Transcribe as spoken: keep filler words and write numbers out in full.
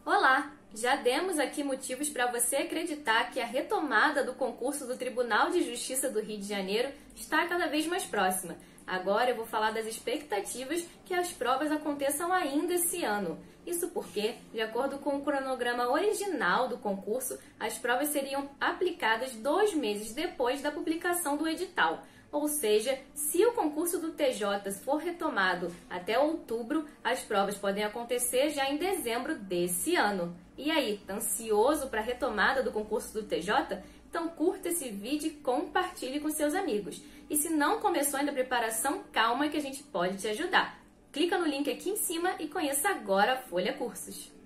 Olá! Já demos aqui motivos para você acreditar que a retomada do concurso do Tribunal de Justiça do Rio de Janeiro está cada vez mais próxima. Agora eu vou falar das expectativas que as provas aconteçam ainda esse ano. Isso porque, de acordo com o cronograma original do concurso, as provas seriam aplicadas dois meses depois da publicação do edital. Ou seja, se o concurso do T J for retomado até outubro, as provas podem acontecer já em dezembro desse ano. E aí, tá ansioso para a retomada do concurso do T J? Então curta esse vídeo e compartilhe com seus amigos. E se não começou ainda a preparação, calma que a gente pode te ajudar. Clica no link aqui em cima e conheça agora a Folha Cursos.